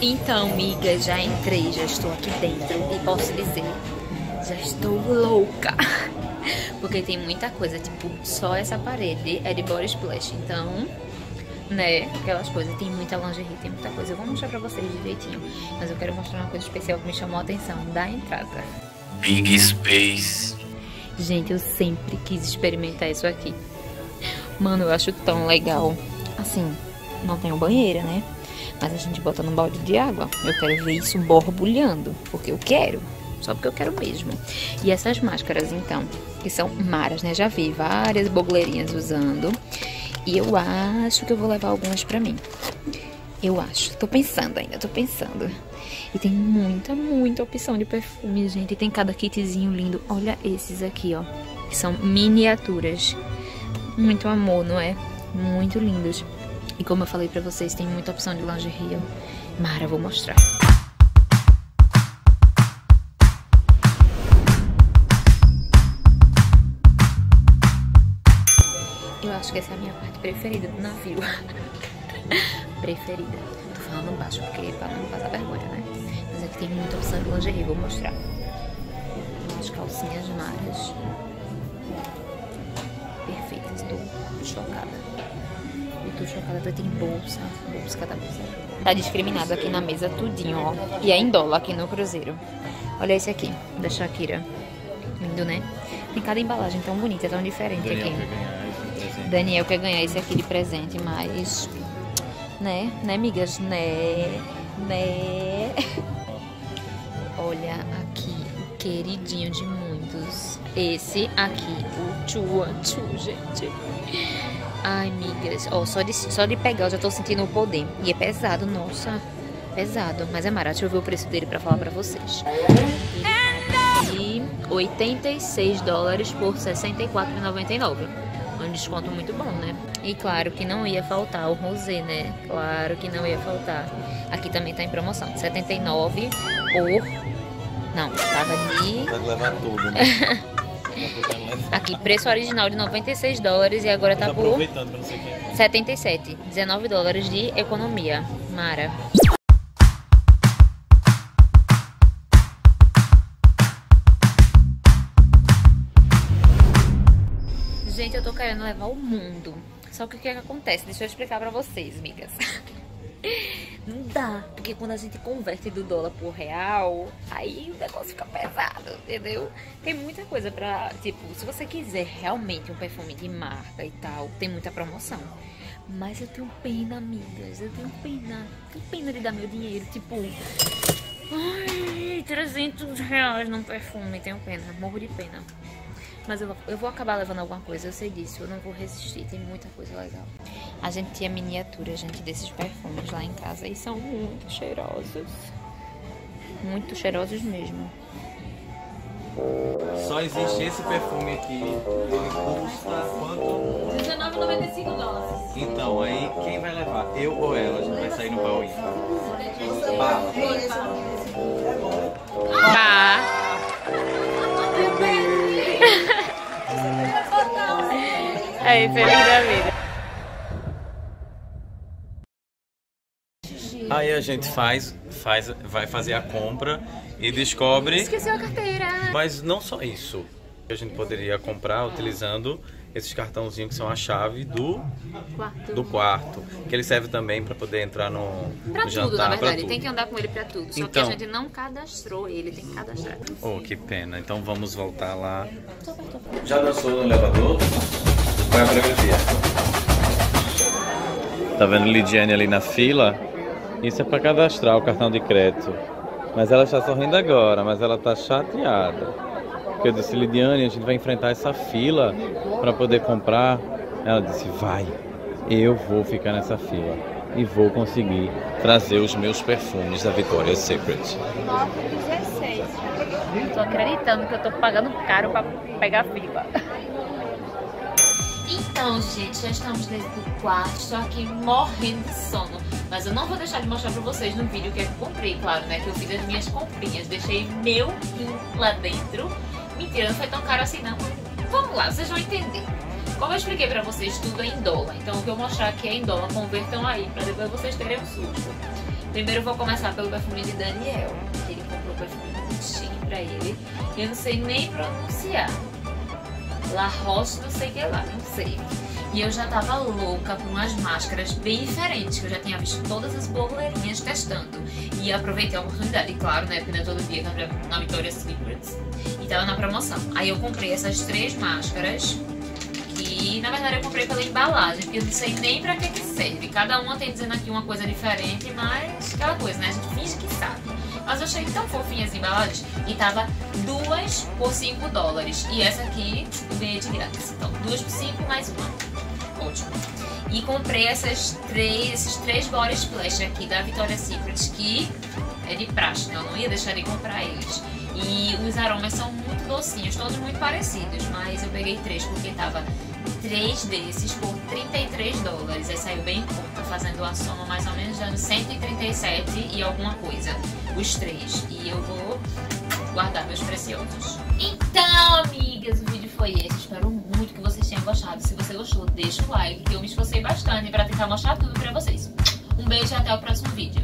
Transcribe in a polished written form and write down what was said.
Então, amiga, já entrei, já estou aqui dentro e posso dizer, já estou louca. Porque tem muita coisa, tipo, só essa parede é de body splash, então, né, aquelas coisas, tem muita lingerie, tem muita coisa. Eu vou mostrar pra vocês direitinho, mas eu quero mostrar uma coisa especial que me chamou a atenção da entrada. Big Space. Gente, eu sempre quis experimentar isso aqui. Mano, eu acho tão legal. Assim, não tem banheira, né? Mas a gente bota num balde de água. Eu quero ver isso borbulhando, porque eu quero. Só porque eu quero mesmo. E essas máscaras, então, que são maras, né? Já vi várias blogueirinhas usando. E eu acho que eu vou levar algumas pra mim. Eu acho. Tô pensando ainda, tô pensando. E tem muita opção de perfume, gente. E tem cada kitzinho lindo. Olha esses aqui, ó. Que são miniaturas. Muito amor, não é? Muito lindos. E como eu falei pra vocês, tem muita opção de lingerie. Mara, vou mostrar. Eu acho que essa é a minha parte preferida do navio. Preferida. Tô falando baixo porque pra não passar vergonha, né? Mas aqui tem muita opção de lingerie, vou mostrar. As calcinhas maras. Perfeitas, tô chocada. Eu tô chocada, tem bolsa cada bolsa. Tá discriminado aqui na mesa tudinho, ó. E é em dólar aqui no cruzeiro. Olha esse aqui, da Shakira. Lindo, né? Tem cada embalagem tão bonita, tão diferente aqui. Daniel quer ganhar esse aqui de presente, mas... Né, amigas? Né? Olha aqui, o queridinho de muitos. Esse aqui, o Chua, gente. Ai, amigas. Ó, só de pegar eu já tô sentindo o poder. E é pesado, nossa. Pesado. Mas é maravilhoso. Deixa eu ver o preço dele pra falar pra vocês. E $86 por R$64,99. Um desconto muito bom, né? E claro que não ia faltar o rosé, né? Claro que não ia faltar. Aqui também tá em promoção. 79 por... Não, tava de... Vai levar tudo, né? Aqui, preço original de $96 e agora tá por 77. $19 de economia. Mara. Gente, eu tô querendo levar o mundo. Só que o que é que acontece? Deixa eu explicar pra vocês, amigas. Não dá, porque quando a gente converte do dólar pro real, aí o negócio fica pesado, entendeu? Tem muita coisa pra, tipo, se você quiser realmente um perfume de marca e tal, tem muita promoção. Mas eu tenho pena, amigas, eu tenho pena de dar meu dinheiro, tipo... Ai, R$300 num perfume, tenho pena, morro de pena. Mas eu vou acabar levando alguma coisa, eu sei disso, eu não vou resistir, tem muita coisa legal. A gente tinha miniatura, gente, desses perfumes lá em casa e são muito cheirosos. Muito cheirosos mesmo. Só existe esse perfume aqui, ele custa quanto? $19,95. Então, aí quem vai levar? Eu ou ela? A gente vai sair no baú. Aí, feliz da vida. Aí a gente vai fazer a compra e descobre... Esqueceu a carteira. Mas não só isso. A gente poderia comprar utilizando esses cartãozinhos que são a chave do quarto. Que ele serve também para poder entrar no jantar. Tudo, na verdade. Tudo. Tem que andar com ele para tudo. Só então, que a gente não cadastrou ele, tem que cadastrar. Oh, que pena. Então vamos voltar lá. Já dançou no elevador? Qual é a freguesia? Tá vendo Lidiane ali na fila? Isso é para cadastrar o cartão de crédito. Mas ela está sorrindo agora, mas ela tá chateada. Porque eu disse, Lidiane, a gente vai enfrentar essa fila para poder comprar. Ela disse, vai, eu vou ficar nessa fila e vou conseguir trazer os meus perfumes da Victoria's Secret. 9,16. Não tô acreditando que eu tô pagando caro para pegar a fila. Então, gente, já estamos dentro do quarto. Estou aqui morrendo de sono. Mas eu não vou deixar de mostrar pra vocês no vídeo que eu comprei, claro, né? Que eu fiz as minhas comprinhas. Deixei meu rim lá dentro. Mentira, não foi tão caro assim, não. Vamos lá, vocês vão entender. Como eu expliquei pra vocês, tudo é em dólar. Então, o que eu mostrar aqui é em dólar. Convertam aí, pra depois vocês terem um susto. Primeiro eu vou começar pelo perfume de Daniel. Ele comprou um perfume muito chique pra ele. Eu não sei nem pronunciar. La Roche, não sei o que lá, não sei. E eu já tava louca por umas máscaras bem diferentes, que eu já tinha visto todas as blogueirinhas testando. E aproveitei a oportunidade, e claro, né, porque não é todo dia na Victoria's Secret. E tava na promoção. Aí eu comprei essas 3 máscaras. E na verdade eu comprei pela embalagem, porque eu não sei nem pra que serve. Cada uma tem dizendo aqui uma coisa diferente, mas aquela coisa, né? A gente finge que sabe. Mas eu achei tão fofinhas as embalagens. E tava 2 por $5. E essa aqui eu ganhei de grátis. Então 2 por 5 mais uma. Ótimo. E comprei esses 3 body splash aqui da Victoria's Secret, que é de praxe, então eu não ia deixar de comprar eles. E os aromas são muito docinhos, todos muito parecidos, mas eu peguei 3 porque tava 3 desses por $33. Aí saiu bem em conta, fazendo uma soma mais ou menos dando 137 e alguma coisa, os 3. E eu vou guardar meus preciosos. Então, amigas, o vídeo foi esse. Espero muito que vocês tenham gostado. Se você gostou, deixa o like, que eu me esforcei bastante pra tentar mostrar tudo pra vocês. Um beijo e até o próximo vídeo.